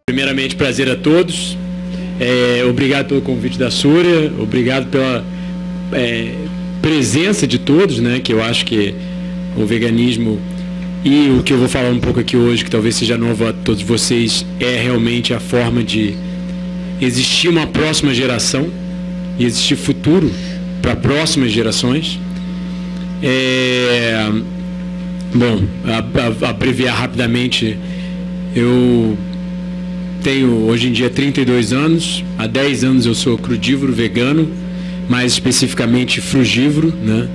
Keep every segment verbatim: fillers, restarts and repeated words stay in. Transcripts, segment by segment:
Primeiramente, prazer a todos. É, obrigado pelo convite da Súria, obrigado pela é, presença de todos, né, que eu acho que o veganismo e o que eu vou falar um pouco aqui hoje, que talvez seja novo a todos vocês, é realmente a forma de existir uma próxima geração e existir futuro para próximas gerações. É, bom, a, a, abreviar rapidamente, eu tenho hoje em dia trinta e dois anos, há dez anos eu sou crudívoro vegano, mais especificamente frugívoro, né?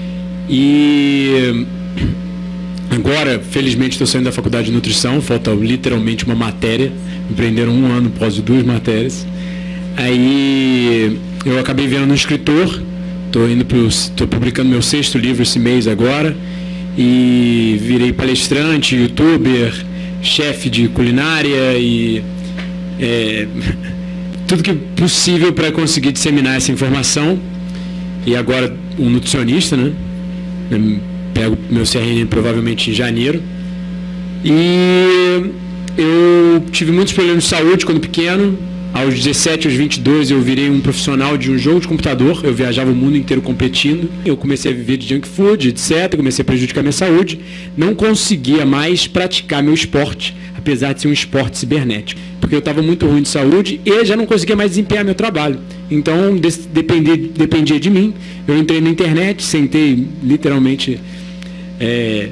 E agora, felizmente, estou saindo da faculdade de nutrição, falta literalmente uma matéria, me prenderam um ano após duas matérias. Aí eu acabei virando um escritor, estou indo pro, estou publicando meu sexto livro esse mês agora, e virei palestrante, youtuber, chefe de culinária e é, tudo que possível para conseguir disseminar essa informação. E agora um nutricionista, né? Eu pego meu C R N provavelmente em janeiro. E eu tive muitos problemas de saúde quando pequeno. Aos dezessete, aos vinte e dois, eu virei um profissional de um jogo de computador. Eu viajava o mundo inteiro competindo. Eu comecei a viver de junk food, etcétera. Comecei a prejudicar minha saúde. Não conseguia mais praticar meu esporte, apesar de ser um esporte cibernético. Porque eu estava muito ruim de saúde e já não conseguia mais desempenhar meu trabalho. Então, dependia, dependia de mim. Eu entrei na internet, sentei literalmente é,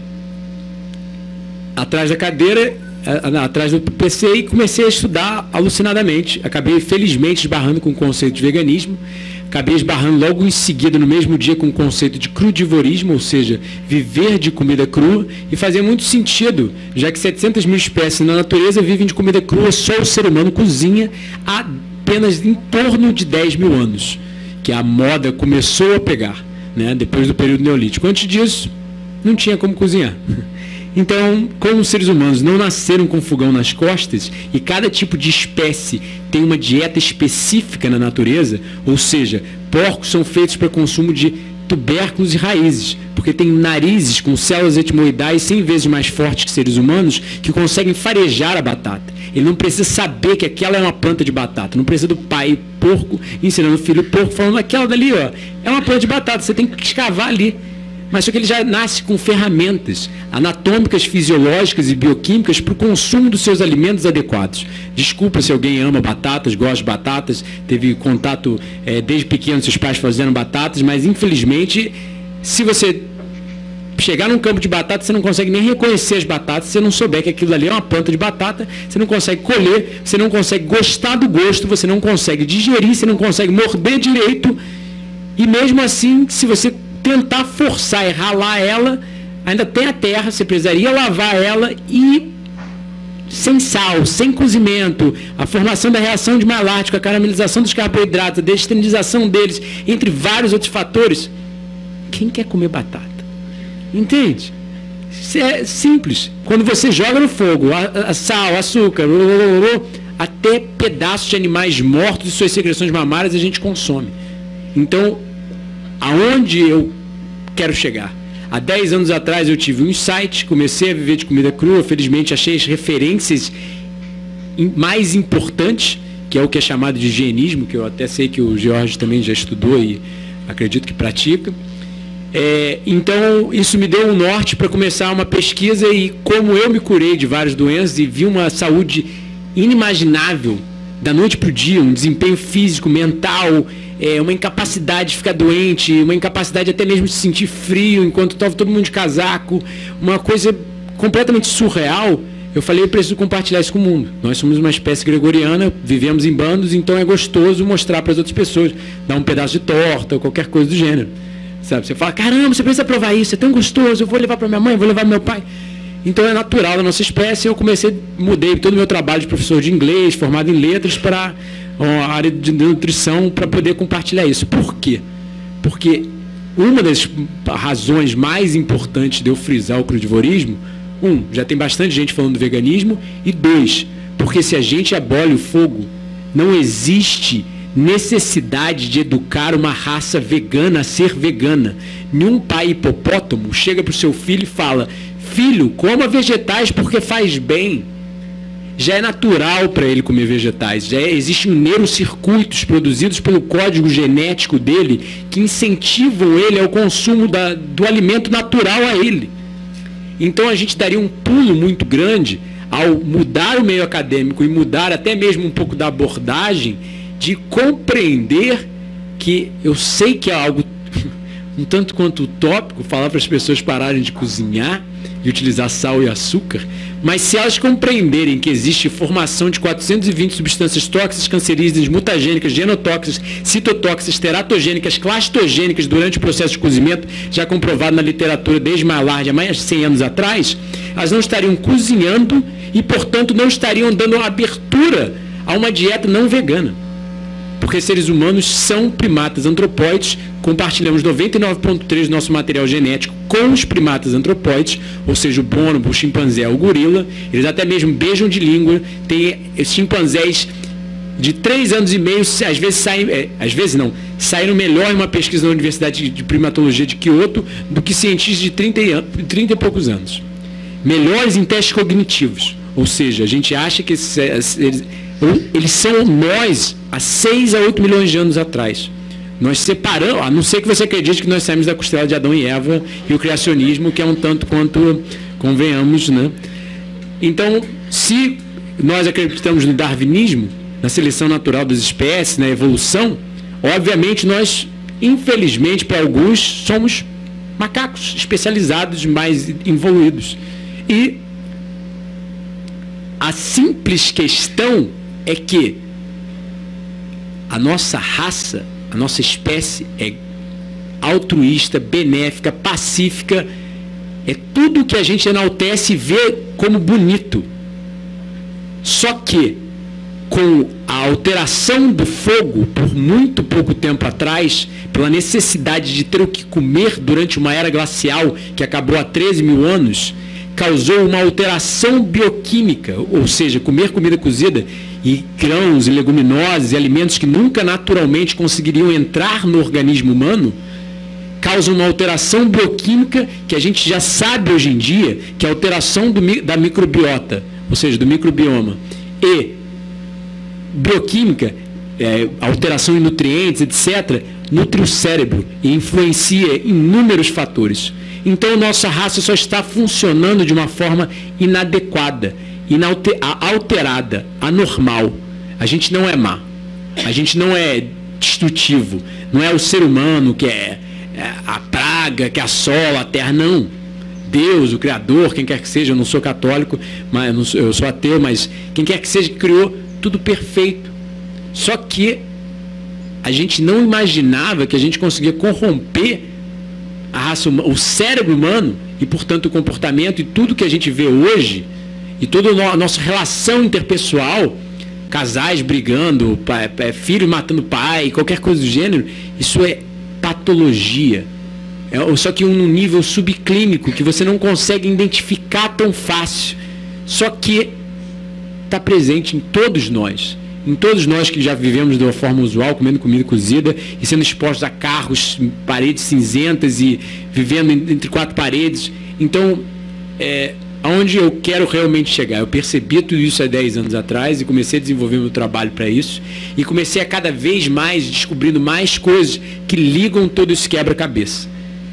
atrás da cadeira, atrás do P C, e comecei a estudar alucinadamente. Acabei felizmente esbarrando com o conceito de veganismo, acabei esbarrando logo em seguida, no mesmo dia, com o conceito de crudivorismo, ou seja, viver de comida crua, e fazia muito sentido, já que setecentas mil espécies na natureza vivem de comida crua, só o ser humano cozinha há apenas em torno de dez mil anos, que a moda começou a pegar, né, depois do período neolítico. Antes disso, não tinha como cozinhar. Então, como os seres humanos não nasceram com fogão nas costas, e cada tipo de espécie tem uma dieta específica na natureza, ou seja, porcos são feitos para consumo de tubérculos e raízes, porque tem narizes com células etimoidais cem vezes mais fortes que seres humanos, que conseguem farejar a batata. Ele não precisa saber que aquela é uma planta de batata, não precisa do pai porco ensinando o filho porco, falando aquela dali, ó, é uma planta de batata, você tem que escavar ali. Mas só que ele já nasce com ferramentas anatômicas, fisiológicas e bioquímicas para o consumo dos seus alimentos adequados. Desculpa se alguém ama batatas, gosta de batatas, teve contato é, desde pequeno, seus pais fazendo batatas, mas infelizmente, se você chegar num campo de batata, você não consegue nem reconhecer as batatas, se você não souber que aquilo ali é uma planta de batata, você não consegue colher, você não consegue gostar do gosto, você não consegue digerir, você não consegue morder direito, e mesmo assim, se você tentar forçar e ralar ela, ainda tem a terra, você precisaria lavar ela, e sem sal, sem cozimento, a formação da reação de Maillard, a caramelização dos carboidratos, a desterinização deles, entre vários outros fatores. Quem quer comer batata? Entende? Isso é simples. Quando você joga no fogo, a, a sal, açúcar, até pedaços de animais mortos e suas secreções mamárias a gente consome. Então, aonde eu quero chegar? Há dez anos atrás eu tive um insight, comecei a viver de comida crua, felizmente achei as referências mais importantes, que é o que é chamado de higienismo, que eu até sei que o George também já estudou e acredito que pratica. É, então isso me deu um norte para começar uma pesquisa, e como eu me curei de várias doenças e vi uma saúde inimaginável, da noite para o dia, um desempenho físico, mental, é, uma incapacidade de ficar doente, uma incapacidade até mesmo de se sentir frio enquanto estava todo mundo de casaco, uma coisa completamente surreal. Eu falei, eu preciso compartilhar isso com o mundo. Nós somos uma espécie gregoriana, vivemos em bandos, então é gostoso mostrar para as outras pessoas, dar um pedaço de torta ou qualquer coisa do gênero. Sabe? Você fala, caramba, você precisa provar isso, é tão gostoso, eu vou levar para minha mãe, vou levar para meu pai. Então é natural da nossa espécie. Eu comecei, mudei todo o meu trabalho de professor de inglês, formado em letras, para a área de nutrição, para poder compartilhar isso. Por quê? Porque uma das razões mais importantes de eu frisar o crudivorismo, um, já tem bastante gente falando do veganismo, e dois, porque se a gente abole o fogo, não existe necessidade de educar uma raça vegana a ser vegana. Nenhum pai hipopótamo chega para o seu filho e fala: filho, coma vegetais porque faz bem. já é natural para ele comer vegetais. Já é, existem neurocircuitos produzidos pelo código genético dele que incentivam ele ao consumo da, do alimento natural a ele. Então a gente daria um pulo muito grande ao mudar o meio acadêmico e mudar até mesmo um pouco da abordagem de compreender que eu sei que é algo um tanto quanto utópico falar para as pessoas pararem de cozinhar e utilizar sal e açúcar, mas se elas compreenderem que existe formação de quatrocentas e vinte substâncias tóxicas, cancerígenas, mutagênicas, genotóxicas, citotóxicas, teratogênicas, clastogênicas durante o processo de cozimento, já comprovado na literatura desde Maillard, há mais de cem anos atrás, elas não estariam cozinhando e, portanto, não estariam dando abertura a uma dieta não vegana. Porque seres humanos são primatas antropóides, compartilhamos noventa e nove vírgula três do nosso material genético com os primatas antropóides, ou seja, o bonobo, o chimpanzé, o gorila. Eles até mesmo beijam de língua. Tem chimpanzés de três anos e meio, às vezes saem, é, às vezes não, saíram melhor em uma pesquisa na Universidade de Primatologia de Kyoto do que cientistas de trinta e, trinta e poucos anos. Melhores em testes cognitivos. Ou seja, a gente acha que esses, eles, eles são nós há seis a oito milhões de anos atrás. Nós separamos, a não ser que você acredite que nós saímos da costela de Adão e Eva e o criacionismo, que é um tanto quanto, convenhamos, né? Então, se nós acreditamos no darwinismo, na seleção natural das espécies, na evolução, obviamente nós, infelizmente, para alguns, somos macacos especializados, mais evoluídos. E a simples questão é que a nossa raça, a nossa espécie é altruísta, benéfica, pacífica, é tudo que a gente enaltece e vê como bonito. Só que, com a alteração do fogo, por muito pouco tempo atrás, pela necessidade de ter o que comer durante uma era glacial que acabou há treze mil anos, causou uma alteração bioquímica, ou seja, comer comida cozida e grãos e leguminosas e alimentos que nunca naturalmente conseguiriam entrar no organismo humano, causam uma alteração bioquímica que a gente já sabe hoje em dia, que é a alteração do, da microbiota, ou seja, do microbioma, e bioquímica, é, alteração em nutrientes, etcétera, nutre o cérebro e influencia inúmeros fatores. Então, nossa raça só está funcionando de uma forma inadequada, alterada, anormal. A gente não é má. A gente não é destrutivo. Não é o ser humano que é, é a praga, que assola a terra. Não. Deus, o Criador, quem quer que seja, eu não sou católico, mas eu, não sou, eu sou ateu, mas quem quer que seja que criou tudo perfeito. Só que a gente não imaginava que a gente conseguia corromper a raça, o cérebro humano e, portanto, o comportamento e tudo que a gente vê hoje e toda a nossa relação interpessoal, casais brigando, pai, filho matando pai, qualquer coisa do gênero, isso é patologia. É, só que num nível subclínico que você não consegue identificar tão fácil. Só que está presente em todos nós. Em todos nós que já vivemos de uma forma usual, comendo comida cozida e sendo expostos a carros, paredes cinzentas e vivendo entre quatro paredes. Então, é, aonde eu quero realmente chegar? Eu percebi tudo isso há dez anos atrás e comecei a desenvolver meu trabalho para isso. E comecei a cada vez mais descobrindo mais coisas que ligam todo esse quebra-cabeça.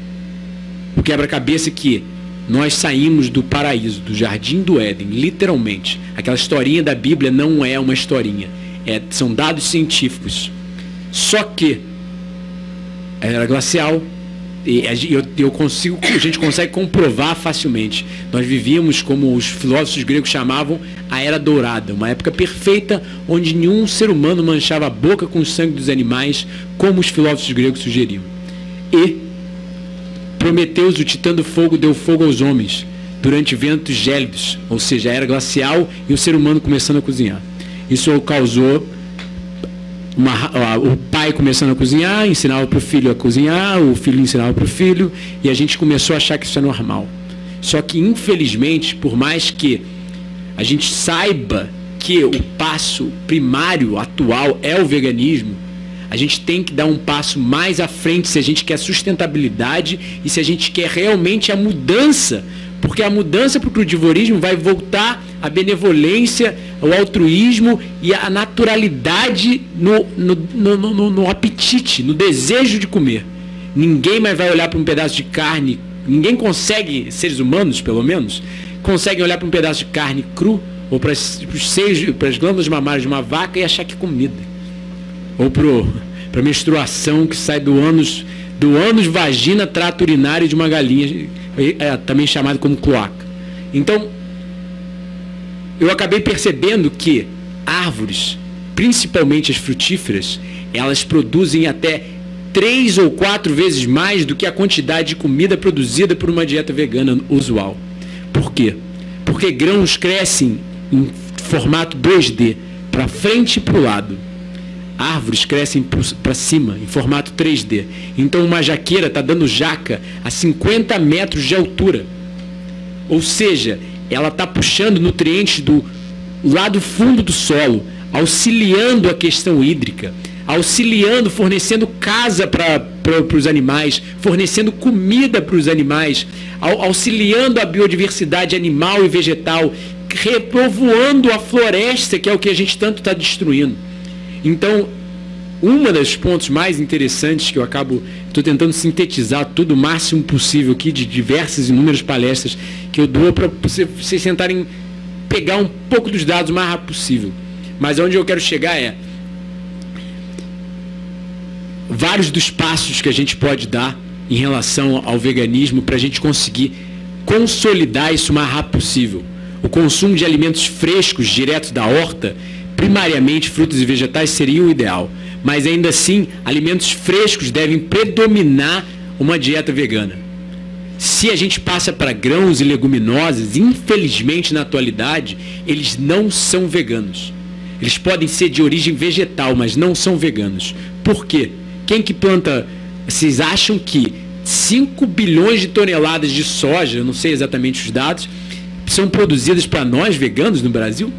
O quebra-cabeça que nós saímos do paraíso, do jardim do Éden, literalmente. Aquela historinha da Bíblia não é uma historinha. É, são dados científicos. Só que a era glacial, e eu, eu consigo, a gente consegue comprovar facilmente. Nós vivíamos, como os filósofos gregos chamavam, a Era Dourada, uma época perfeita onde nenhum ser humano manchava a boca com o sangue dos animais, como os filósofos gregos sugeriam. E Prometeus, o titã do fogo, deu fogo aos homens durante ventos gélidos, ou seja, a era glacial, e o ser humano começando a cozinhar. Isso causou uma, o pai começando a cozinhar, ensinava para o filho a cozinhar, o filho ensinava para o filho, e a gente começou a achar que isso é normal. Só que, infelizmente, por mais que a gente saiba que o passo primário, atual, é o veganismo, a gente tem que dar um passo mais à frente se a gente quer sustentabilidade e se a gente quer realmente a mudança Porque a mudança para o crudivorismo vai voltar à benevolência, ao altruísmo e à naturalidade no, no, no, no, no apetite, no desejo de comer. Ninguém mais vai olhar para um pedaço de carne, ninguém consegue, seres humanos pelo menos, conseguem olhar para um pedaço de carne cru ou para os seios, para as glândulas mamárias de uma vaca e achar que é comida. Ou para a menstruação que sai do ânus, do ânus vagina trato urinário de uma galinha, é, também chamado como cloaca. Então, eu acabei percebendo que árvores, principalmente as frutíferas, elas produzem até três ou quatro vezes mais do que a quantidade de comida produzida por uma dieta vegana usual. Por quê? Porque grãos crescem em formato dois D, para frente e para o lado. Árvores crescem para cima, em formato três D. Então uma jaqueira está dando jaca a cinquenta metros de altura. Ou seja, ela está puxando nutrientes do lado fundo do solo, auxiliando a questão hídrica, auxiliando, fornecendo casa para os animais, fornecendo comida para os animais, au, auxiliando a biodiversidade animal e vegetal, repovoando a floresta, que é o que a gente tanto está destruindo. Então, um dos pontos mais interessantes que eu acabo, estou tentando sintetizar tudo o máximo possível aqui, de diversas e inúmeras palestras que eu dou para vocês tentarem pegar um pouco dos dados o mais rápido possível. Mas onde eu quero chegar é vários dos passos que a gente pode dar em relação ao veganismo para a gente conseguir consolidar isso o mais rápido possível. O consumo de alimentos frescos, diretos da horta, primariamente frutas e vegetais, seria o ideal. Mas ainda assim, alimentos frescos devem predominar uma dieta vegana. Se a gente passa para grãos e leguminosas, infelizmente na atualidade, eles não são veganos. Eles podem ser de origem vegetal, mas não são veganos. Por quê? Quem que planta... Vocês acham que cinco bilhões de toneladas de soja, eu não sei exatamente os dados, são produzidas para nós veganos no Brasil?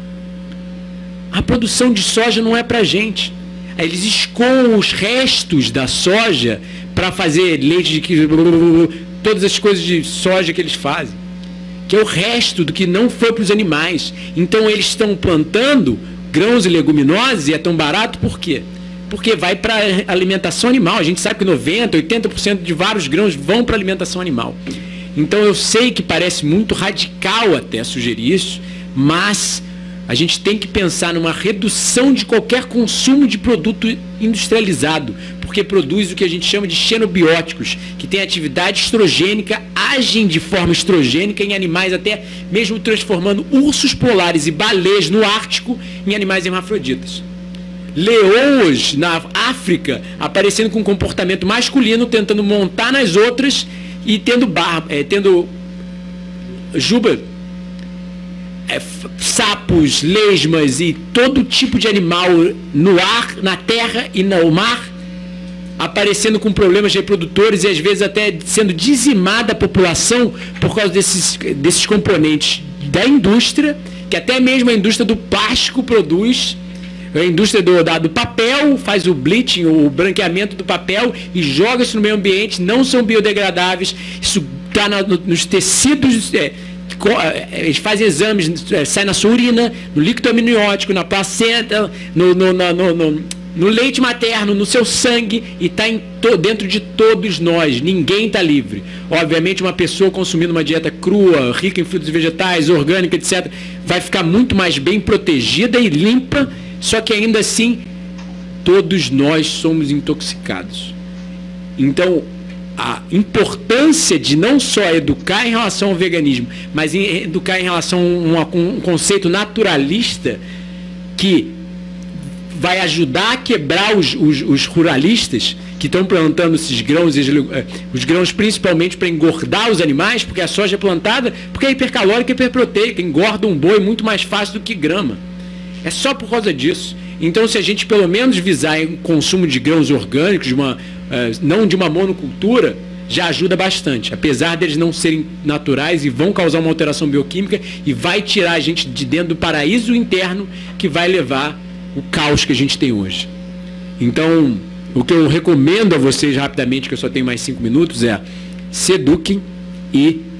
A produção de soja não é para a gente. Eles escoam os restos da soja para fazer leite de que todas as coisas de soja que eles fazem, que é o resto do que não foi para os animais. Então eles estão plantando grãos e leguminosas e é tão barato por quê? Porque vai para alimentação animal. A gente sabe que noventa, oitenta por cento de vários grãos vão para alimentação animal. Então eu sei que parece muito radical até sugerir isso, mas a gente tem que pensar numa redução de qualquer consumo de produto industrializado, porque produz o que a gente chama de xenobióticos, que tem atividade estrogênica, agem de forma estrogênica em animais, até mesmo transformando ursos polares e baleias no Ártico em animais hermafroditas. Leoas na África aparecendo com comportamento masculino, tentando montar nas outras e tendo barba, é, tendo juba, é, sapos, lesmas e todo tipo de animal no ar, na terra e no mar, aparecendo com problemas reprodutores e às vezes até sendo dizimada a população por causa desses, desses componentes da indústria, que até mesmo a indústria do plástico produz. A indústria do, da, do papel faz o bleaching, o branqueamento do papel e joga isso no meio ambiente, não são biodegradáveis, isso está no, nos tecidos, é, eles fazem exames, é, sai na sua urina, no líquido amniótico, na placenta, no, no, no, no, no, no leite materno, no seu sangue e está dentro de todos nós, ninguém está livre. Obviamente uma pessoa consumindo uma dieta crua, rica em frutos e vegetais, orgânica, etcétera, vai ficar muito mais bem protegida e limpa. Só que ainda assim, todos nós somos intoxicados. Então, a importância de não só educar em relação ao veganismo, mas em educar em relação a um, a um conceito naturalista que vai ajudar a quebrar os, os, os ruralistas que estão plantando esses grãos, os grãos principalmente para engordar os animais, porque a soja é plantada, porque é hipercalórica e hiperproteica, engorda um boi muito mais fácil do que grama. É só por causa disso. Então, se a gente pelo menos visar o consumo de grãos orgânicos, de uma, uh, não de uma monocultura, já ajuda bastante. Apesar deles não serem naturais e vão causar uma alteração bioquímica e vai tirar a gente de dentro do paraíso interno que vai levar o caos que a gente tem hoje. Então, o que eu recomendo a vocês rapidamente, que eu só tenho mais cinco minutos, é se eduquem e,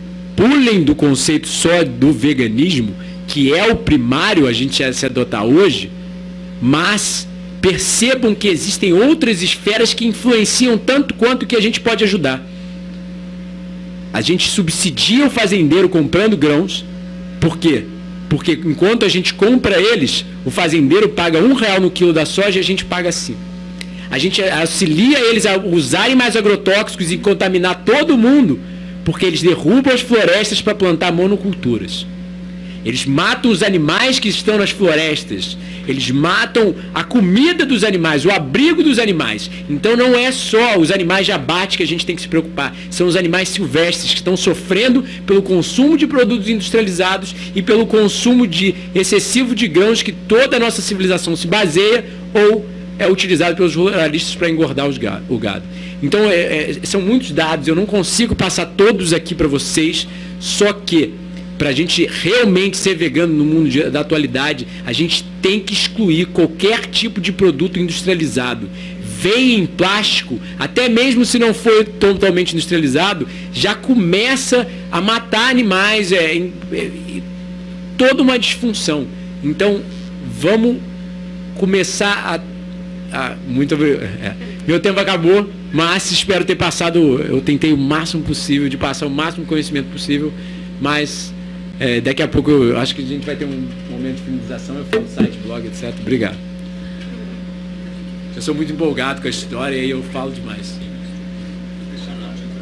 pulem do conceito só do veganismo, que é o primário a gente se adotar hoje, mas percebam que existem outras esferas que influenciam tanto quanto que a gente pode ajudar. A gente subsidia o fazendeiro comprando grãos. Por quê? Porque enquanto a gente compra eles, o fazendeiro paga um real no quilo da soja e a gente paga cinco. A gente auxilia eles a usarem mais agrotóxicos e contaminar todo mundo, porque eles derrubam as florestas para plantar monoculturas. Eles matam os animais que estão nas florestas. Eles matam a comida dos animais, o abrigo dos animais. Então não é só os animais de abate que a gente tem que se preocupar. São os animais silvestres que estão sofrendo pelo consumo de produtos industrializados e pelo consumo de excessivo de grãos que toda a nossa civilização se baseia ou é utilizado pelos ruralistas para engordar os gado, o gado. Então é, é, são muitos dados, eu não consigo passar todos aqui para vocês, só que para a gente realmente ser vegano no mundo de, da atualidade, a gente tem que excluir qualquer tipo de produto industrializado. Vem em plástico, até mesmo se não for totalmente industrializado, já começa a matar animais, é, é, é, toda uma disfunção. Então, vamos começar a... a muito, é, meu tempo acabou, mas espero ter passado, eu tentei o máximo possível, de passar o máximo conhecimento possível, mas... É, daqui a pouco eu acho que a gente vai ter um momento de finalização, eu falo site, blog, etcétera. Obrigado. Eu sou muito empolgado com a história e eu falo demais.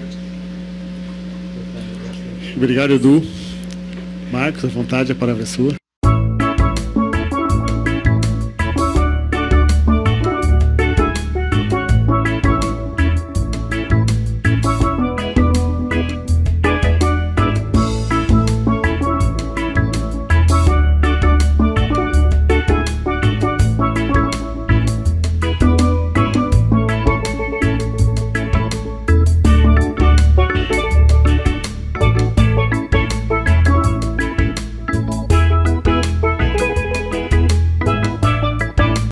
Obrigado, Edu. Marcos, à vontade, a palavra é sua.